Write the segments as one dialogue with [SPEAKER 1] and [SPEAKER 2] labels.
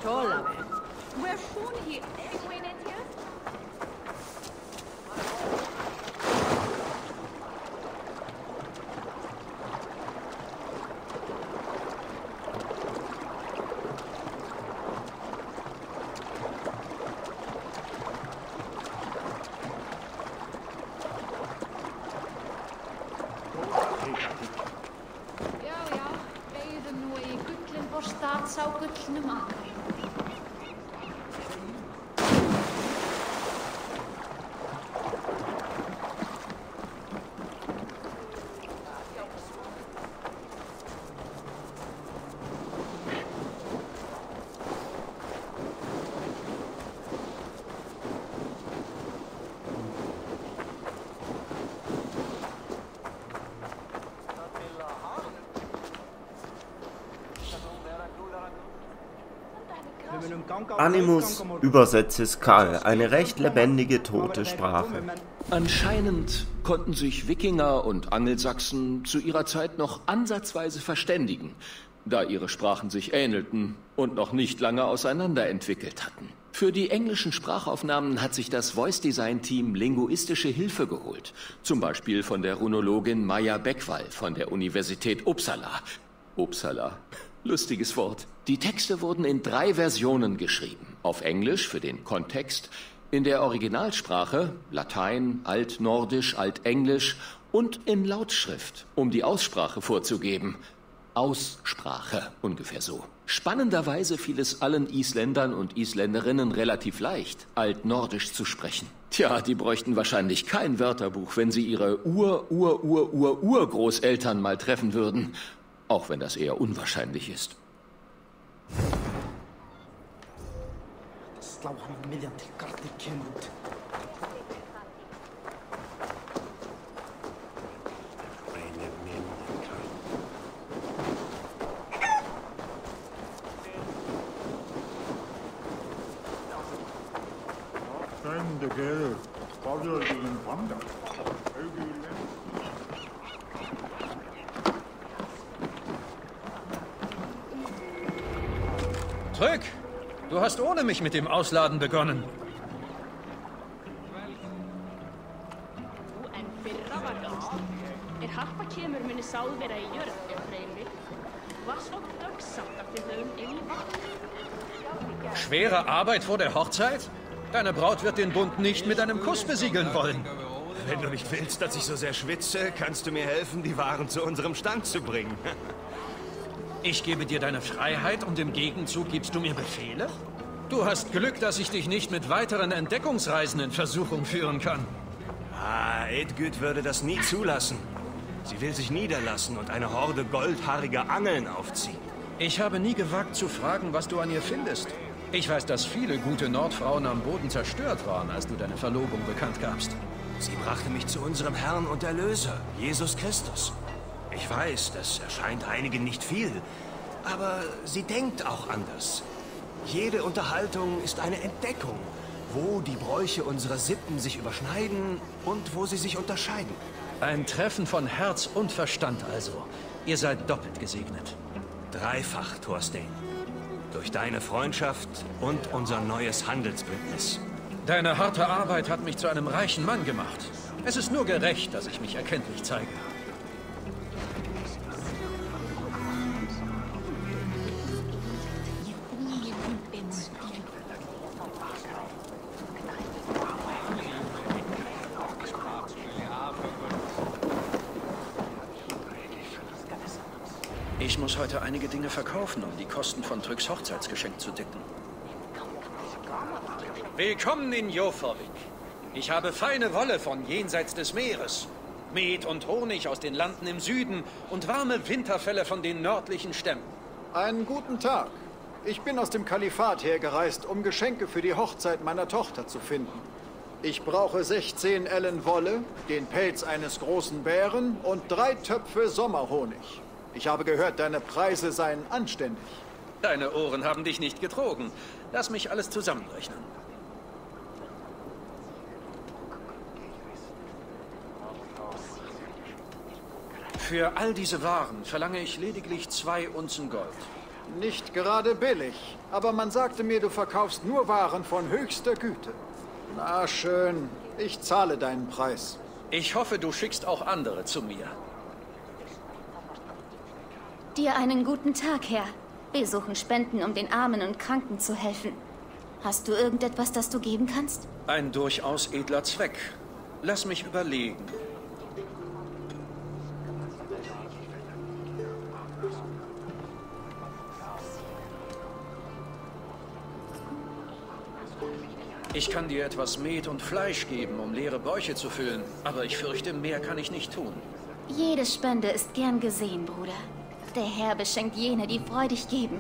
[SPEAKER 1] Tollave. We're schon hier.
[SPEAKER 2] Animus übersetzes Kal, eine recht lebendige tote Sprache.
[SPEAKER 3] Anscheinend konnten sich Wikinger und Angelsachsen zu ihrer Zeit noch ansatzweise verständigen, da ihre Sprachen sich ähnelten und noch nicht lange auseinanderentwickelt hatten. Für die englischen Sprachaufnahmen hat sich das Voice-Design-Team linguistische Hilfe geholt. Zum Beispiel von der Runologin Maja Beckwall von der Universität Uppsala. Uppsala. Lustiges Wort. Die Texte wurden in 3 Versionen geschrieben. Auf Englisch für den Kontext, in der Originalsprache, Latein, Altnordisch, Altenglisch und in Lautschrift, um die Aussprache vorzugeben. Aussprache, ungefähr so. Spannenderweise fiel es allen Isländern und Isländerinnen relativ leicht, Altnordisch zu sprechen. Tja, die bräuchten wahrscheinlich kein Wörterbuch, wenn sie ihre Urgroßeltern mal treffen würden. Auch wenn das eher unwahrscheinlich ist.
[SPEAKER 4] Trygg, du hast ohne mich mit dem Ausladen begonnen. Schwere Arbeit vor der Hochzeit? Deine Braut wird den Bund nicht mit einem Kuss besiegeln wollen.
[SPEAKER 5] Wenn du nicht willst, dass ich so sehr schwitze, kannst du mir helfen, die Waren zu unserem Stand zu bringen.
[SPEAKER 4] Ich gebe dir deine Freiheit und im Gegenzug gibst du mir Befehle? Du hast Glück, dass ich dich nicht mit weiteren Entdeckungsreisen in Versuchung führen kann.
[SPEAKER 5] Ah, Edgüt würde das nie zulassen. Sie will sich niederlassen und eine Horde goldhaariger Angeln aufziehen.
[SPEAKER 4] Ich habe nie gewagt zu fragen, was du an ihr findest. Ich weiß, dass viele gute Nordfrauen am Boden zerstört waren, als du deine Verlobung bekannt gabst.
[SPEAKER 5] Sie brachte mich zu unserem Herrn und Erlöser, Jesus Christus. Ich weiß, das erscheint einigen nicht viel, aber sie denkt auch anders. Jede Unterhaltung ist eine Entdeckung, wo die Bräuche unserer Sitten sich überschneiden und wo sie sich unterscheiden.
[SPEAKER 4] Ein Treffen von Herz und Verstand also. Ihr seid doppelt gesegnet.
[SPEAKER 5] Dreifach, Thorstein. Durch deine Freundschaft und unser neues Handelsbündnis.
[SPEAKER 4] Deine harte Arbeit hat mich zu einem reichen Mann gemacht. Es ist nur gerecht, dass ich mich erkenntlich zeige. Ich muss heute einige Dinge verkaufen, um die Kosten von Tryggs Hochzeitsgeschenk zu decken. Willkommen in Jofavik. Ich habe feine Wolle von jenseits des Meeres, Met und Honig aus den Landen im Süden und warme Winterfelle von den nördlichen Stämmen.
[SPEAKER 6] Einen guten Tag. Ich bin aus dem Kalifat hergereist, um Geschenke für die Hochzeit meiner Tochter zu finden. Ich brauche 16 Ellen Wolle, den Pelz eines großen Bären und 3 Töpfe Sommerhonig. Ich habe gehört, deine Preise seien anständig.
[SPEAKER 4] Deine Ohren haben dich nicht getrogen. Lass mich alles zusammenrechnen. Für all diese Waren verlange ich lediglich 2 Unzen Gold.
[SPEAKER 6] Nicht gerade billig, aber man sagte mir, du verkaufst nur Waren von höchster Güte. Na schön, ich zahle deinen Preis.
[SPEAKER 4] Ich hoffe, du schickst auch andere zu mir.
[SPEAKER 7] Dir einen guten Tag, Herr. Wir suchen Spenden, um den Armen und Kranken zu helfen. Hast du irgendetwas, das du geben kannst?
[SPEAKER 4] Ein durchaus edler Zweck. Lass mich überlegen. Ich kann dir etwas Met und Fleisch geben, um leere Bäuche zu füllen. Aber ich fürchte, mehr kann ich nicht tun.
[SPEAKER 7] Jede Spende ist gern gesehen, Bruder. Der Herr beschenkt jene, die freudig geben.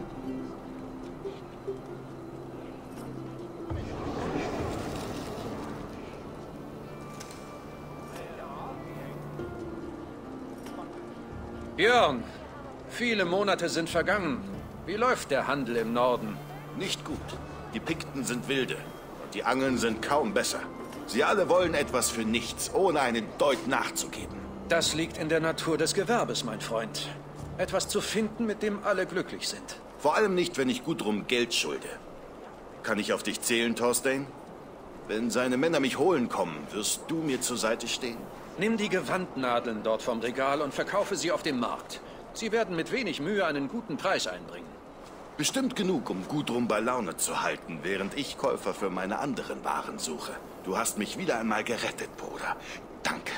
[SPEAKER 4] Björn, viele Monate sind vergangen. Wie läuft der Handel im Norden?
[SPEAKER 8] Nicht gut. Die Pikten sind wilde. Die Angeln sind kaum besser. Sie alle wollen etwas für nichts, ohne einen Deut nachzugeben.
[SPEAKER 4] Das liegt in der Natur des Gewerbes, mein Freund. Etwas zu finden, mit dem alle glücklich sind.
[SPEAKER 8] Vor allem nicht, wenn ich Gudrun Geld schulde. Kann ich auf dich zählen, Thorstein? Wenn seine Männer mich holen kommen, wirst du mir zur Seite stehen?
[SPEAKER 4] Nimm die Gewandnadeln dort vom Regal und verkaufe sie auf dem Markt. Sie werden mit wenig Mühe einen guten Preis einbringen.
[SPEAKER 8] Bestimmt genug, um Gudrun bei Laune zu halten, während ich Käufer für meine anderen Waren suche. Du hast mich wieder einmal gerettet, Bruder. Danke.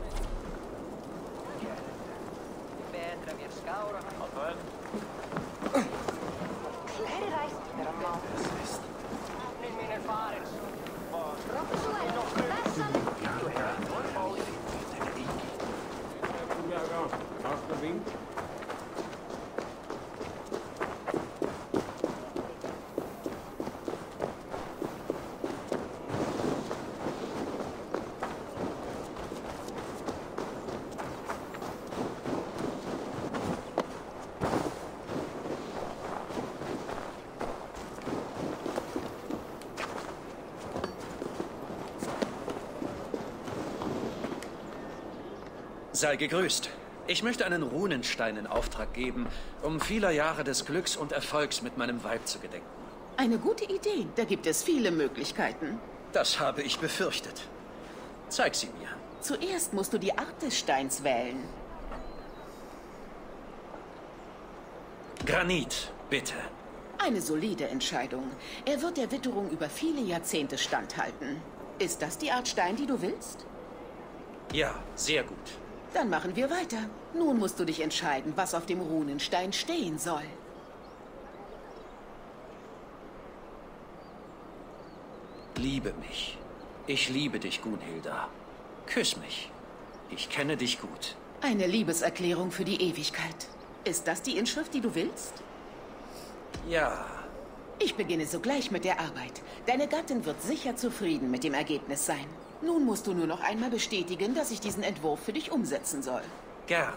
[SPEAKER 4] Sei gegrüßt. Ich möchte einen Runenstein in Auftrag geben, um vieler Jahre des Glücks und Erfolgs mit meinem Weib zu gedenken.
[SPEAKER 9] Eine gute Idee. Da gibt es viele Möglichkeiten.
[SPEAKER 4] Das habe ich befürchtet. Zeig sie mir.
[SPEAKER 9] Zuerst musst du die Art des Steins wählen.
[SPEAKER 4] Granit, bitte.
[SPEAKER 9] Eine solide Entscheidung. Er wird der Witterung über viele Jahrzehnte standhalten. Ist das die Art Stein, die du willst?
[SPEAKER 4] Ja, sehr gut.
[SPEAKER 9] Dann machen wir weiter. Nun musst du dich entscheiden, was auf dem Runenstein stehen soll.
[SPEAKER 4] Liebe mich. Ich liebe dich, Gunhilda. Küss mich. Ich kenne dich gut.
[SPEAKER 9] Eine Liebeserklärung für die Ewigkeit. Ist das die Inschrift, die du willst?
[SPEAKER 4] Ja.
[SPEAKER 9] Ich beginne sogleich mit der Arbeit. Deine Gattin wird sicher zufrieden mit dem Ergebnis sein. Nun musst du nur noch einmal bestätigen, dass ich diesen Entwurf für dich umsetzen soll.
[SPEAKER 4] Gerne.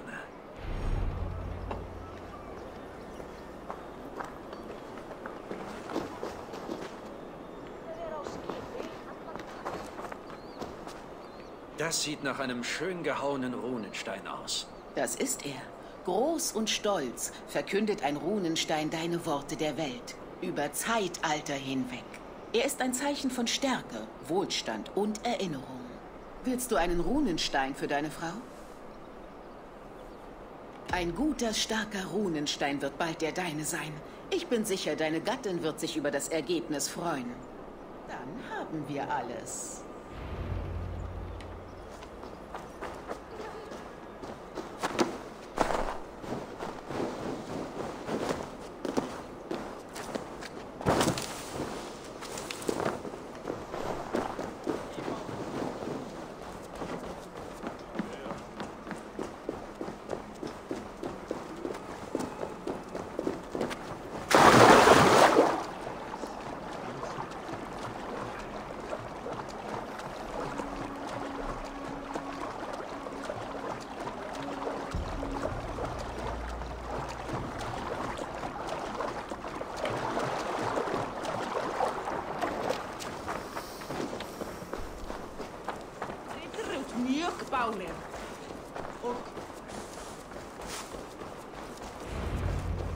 [SPEAKER 4] Das sieht nach einem schön gehauenen Runenstein aus.
[SPEAKER 9] Das ist er. Groß und stolz verkündet ein Runenstein deine Worte der Welt. Über Zeitalter hinweg. Er ist ein Zeichen von Stärke, Wohlstand und Erinnerung. Willst du einen Runenstein für deine Frau? Ein guter, starker Runenstein wird bald der deine sein. Ich bin sicher, deine Gattin wird sich über das Ergebnis freuen. Dann haben wir alles.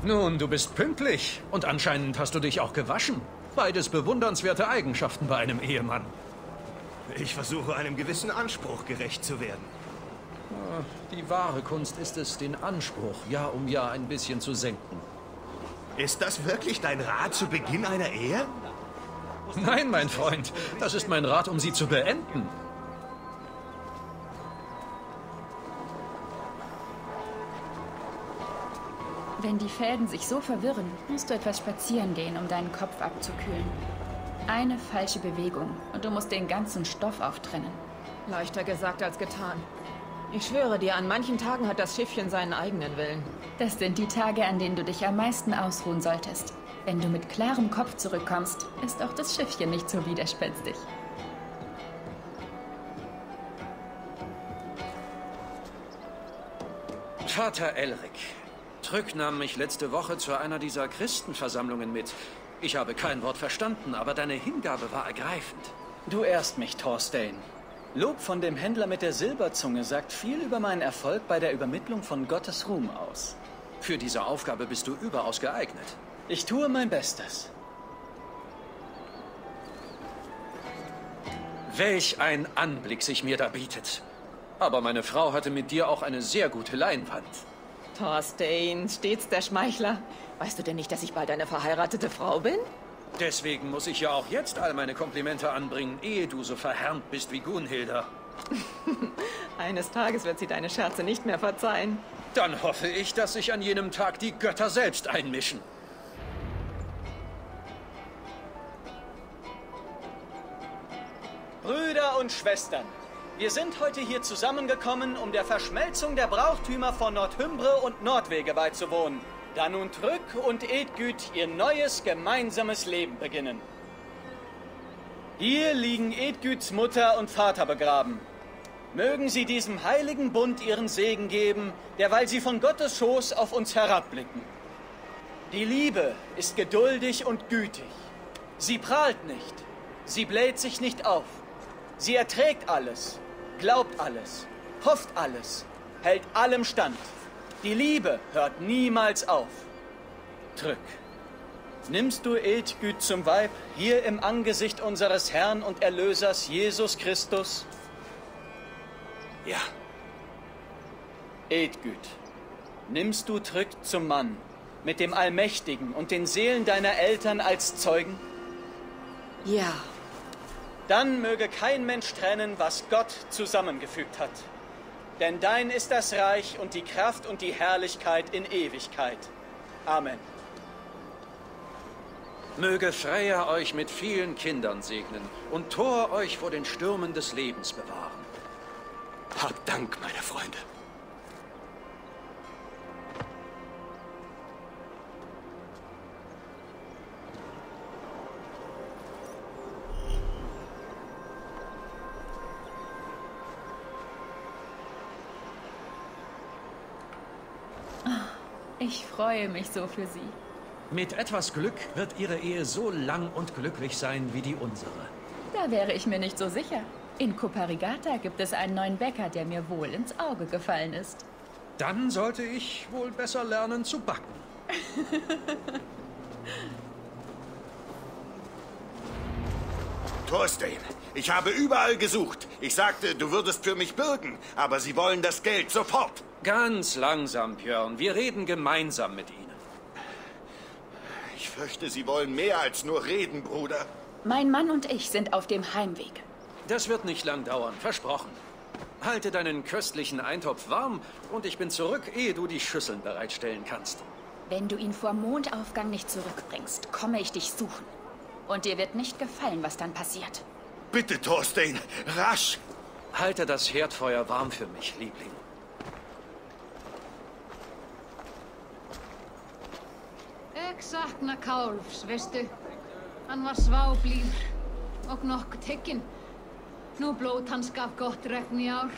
[SPEAKER 4] Nun, du bist pünktlich und anscheinend hast du dich auch gewaschen. Beides bewundernswerte Eigenschaften bei einem Ehemann.
[SPEAKER 5] Ich versuche, einem gewissen Anspruch gerecht zu werden.
[SPEAKER 4] Die wahre Kunst ist es, den Anspruch Jahr um Jahr ein bisschen zu senken.
[SPEAKER 5] Ist das wirklich dein Rat zu Beginn einer Ehe?
[SPEAKER 4] Nein, mein Freund, das ist mein Rat, um sie zu beenden.
[SPEAKER 1] Wenn die Fäden sich so verwirren, musst du etwas spazieren gehen, um deinen Kopf abzukühlen. Eine falsche Bewegung und du musst den ganzen Stoff auftrennen.
[SPEAKER 10] Leichter gesagt als getan. Ich schwöre dir, an manchen Tagen hat das Schiffchen seinen eigenen Willen.
[SPEAKER 1] Das sind die Tage, an denen du dich am meisten ausruhen solltest. Wenn du mit klarem Kopf zurückkommst, ist auch das Schiffchen nicht so widerspenstig.
[SPEAKER 4] Vater Elric, Trück nahm mich letzte Woche zu einer dieser Christenversammlungen mit. Ich habe kein Wort verstanden, aber deine Hingabe war ergreifend.
[SPEAKER 11] Du ehrst mich, Thorstein. Lob von dem Händler mit der Silberzunge sagt viel über meinen Erfolg bei der Übermittlung von Gottes Ruhm aus.
[SPEAKER 4] Für diese Aufgabe bist du überaus geeignet.
[SPEAKER 11] Ich tue mein Bestes.
[SPEAKER 4] Welch ein Anblick sich mir da bietet. Aber meine Frau hatte mit dir auch eine sehr gute Leinwand.
[SPEAKER 10] Thorstein, stets der Schmeichler. Weißt du denn nicht, dass ich bald eine verheiratete Frau bin?
[SPEAKER 4] Deswegen muss ich ja auch jetzt all meine Komplimente anbringen, ehe du so verhärmt bist wie Gunhilda.
[SPEAKER 10] Eines Tages wird sie deine Scherze nicht mehr verzeihen.
[SPEAKER 4] Dann hoffe ich, dass sich an jenem Tag die Götter selbst einmischen.
[SPEAKER 11] Brüder und Schwestern, wir sind heute hier zusammengekommen, um der Verschmelzung der Brauchtümer von Nordhymbre und Nordwege beizuwohnen, da nun Trück und Edgüt ihr neues gemeinsames Leben beginnen. Hier liegen Edgüts Mutter und Vater begraben. Mögen sie diesem heiligen Bund ihren Segen geben, derweil sie von Gottes Schoß auf uns herabblicken. Die Liebe ist geduldig und gütig. Sie prahlt nicht. Sie bläht sich nicht auf. Sie erträgt alles, glaubt alles, hofft alles, hält allem stand. Die Liebe hört niemals auf. Trück, nimmst du Edgüt zum Weib, hier im Angesicht unseres Herrn und Erlösers Jesus Christus?
[SPEAKER 8] Ja.
[SPEAKER 11] Edgüt, nimmst du Trück zum Mann, mit dem Allmächtigen und den Seelen deiner Eltern als Zeugen?
[SPEAKER 10] Ja.
[SPEAKER 11] Dann möge kein Mensch trennen, was Gott zusammengefügt hat. Denn dein ist das Reich und die Kraft und die Herrlichkeit in Ewigkeit. Amen.
[SPEAKER 4] Möge Freya euch mit vielen Kindern segnen und Thor euch vor den Stürmen des Lebens bewahren.
[SPEAKER 5] Habt Dank, meine Freunde.
[SPEAKER 1] Ich freue mich so für Sie.
[SPEAKER 4] Mit etwas Glück wird ihre Ehe so lang und glücklich sein wie die unsere.
[SPEAKER 1] Da wäre ich mir nicht so sicher. In Coparigata gibt es einen neuen Bäcker, der mir wohl ins Auge gefallen ist.
[SPEAKER 4] Dann sollte ich wohl besser lernen zu backen.
[SPEAKER 8] Thorstein, ich habe überall gesucht. Ich sagte, du würdest für mich bürgen, aber sie wollen das Geld sofort.
[SPEAKER 4] Ganz langsam, Björn. Wir reden gemeinsam mit ihnen.
[SPEAKER 8] Ich fürchte, sie wollen mehr als nur reden, Bruder.
[SPEAKER 1] Mein Mann und ich sind auf dem Heimweg.
[SPEAKER 4] Das wird nicht lang dauern, versprochen. Halte deinen köstlichen Eintopf warm und ich bin zurück, ehe du die Schüsseln bereitstellen kannst.
[SPEAKER 1] Wenn du ihn vor Mondaufgang nicht zurückbringst, komme ich dich suchen. Und dir wird nicht gefallen, was dann passiert.
[SPEAKER 8] Bitte, Thorstein, rasch!
[SPEAKER 4] Halte das Herdfeuer warm für mich, Liebling.
[SPEAKER 12] Ég sakna Kálfs, veistu. Hann var sváblíður og nokkuð tekinn. Nú blót hans gaf gott regn í ár.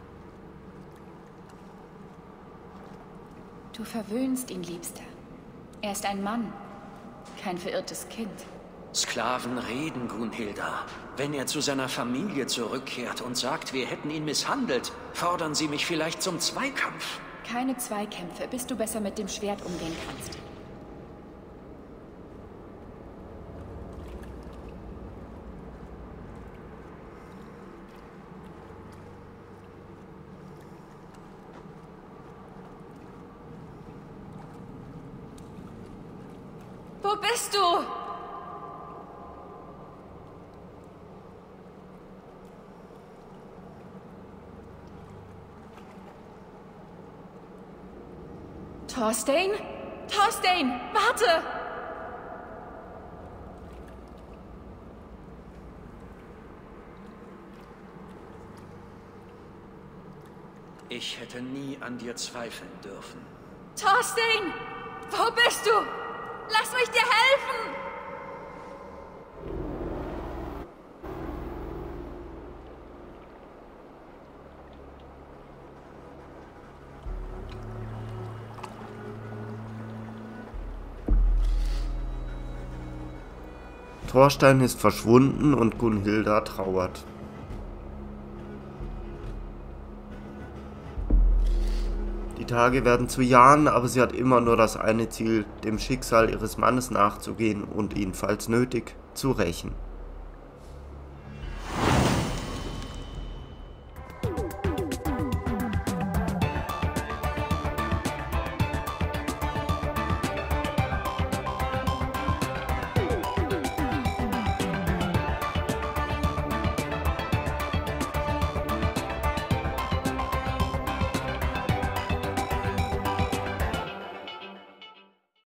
[SPEAKER 1] Du verwöhnst ihn, Liebster. Er ist ein Mann, kein verirrtes Kind.
[SPEAKER 4] Sklaven reden, Gunhilda. Wenn er zu seiner Familie zurückkehrt und sagt, wir hätten ihn misshandelt, fordern sie mich vielleicht zum Zweikampf.
[SPEAKER 1] Keine Zweikämpfe, bis du besser mit dem Schwert umgehen kannst. Wo bist du? Thorstein? Thorstein, warte!
[SPEAKER 4] Ich hätte nie an dir zweifeln dürfen.
[SPEAKER 1] Thorstein! Wo bist du? Lass mich dir helfen!
[SPEAKER 2] Thorstein ist verschwunden und Gunhilda trauert. Die Tage werden zu Jahren, aber sie hat immer nur das eine Ziel, dem Schicksal ihres Mannes nachzugehen und ihn, falls nötig, zu rächen.